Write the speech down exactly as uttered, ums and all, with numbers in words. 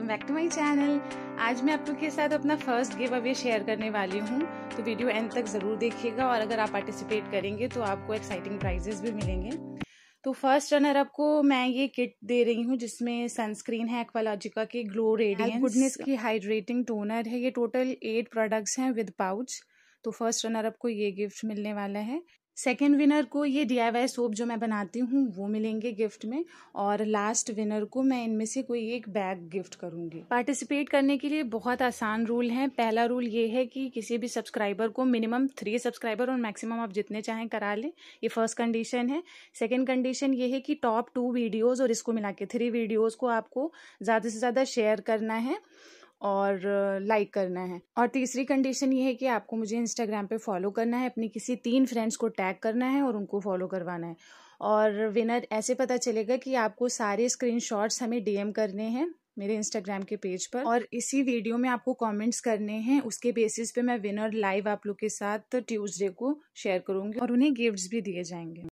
Back to my channel. आज मैं आप लोग के साथ अपना फर्स्ट गिव अवे शेयर करने वाली हूँ, तो वीडियो एंड तक ज़रूर देखिएगा और अगर आप पार्टिसिपेट करेंगे तो आपको एक्साइटिंग प्राइजेस भी मिलेंगे। तो फर्स्ट रनर अप को मैं ये किट दे रही हूँ जिसमें सनस्क्रीन है एक्वालॉजिका की ग्लो रेडियंस, गुडनेस की हाइड्रेटिंग टोनर है। ये टोटल एट प्रोडक्ट्स हैं विद पाउच। तो फर्स्ट रनर अप को ये गिफ्ट मिलने वाला है। सेकेंड विनर को ये डी आई वाई सोप जो मैं बनाती हूँ वो मिलेंगे गिफ्ट में, और लास्ट विनर को मैं इनमें से कोई एक बैग गिफ्ट करूंगी। पार्टिसिपेट करने के लिए बहुत आसान रूल है। पहला रूल ये है कि किसी भी सब्सक्राइबर को मिनिमम थ्री सब्सक्राइबर और मैक्सिमम आप जितने चाहें करा लें, ये फर्स्ट कंडीशन है। सेकेंड कंडीशन ये है कि टॉप टू वीडियोज और इसको मिला के थ्री वीडियोज को आपको ज़्यादा से ज़्यादा शेयर करना है और लाइक करना है। और तीसरी कंडीशन ये है कि आपको मुझे इंस्टाग्राम पे फॉलो करना है, अपनी किसी तीन फ्रेंड्स को टैग करना है और उनको फॉलो करवाना है। और विनर ऐसे पता चलेगा कि आपको सारे स्क्रीनशॉट्स हमें डी एम करने हैं मेरे इंस्टाग्राम के पेज पर, और इसी वीडियो में आपको कमेंट्स करने हैं। उसके बेसिस पे मैं विनर लाइव आप लोग के साथ ट्यूसडे को शेयर करूंगी और उन्हें गिफ्ट्स भी दिए जाएंगे।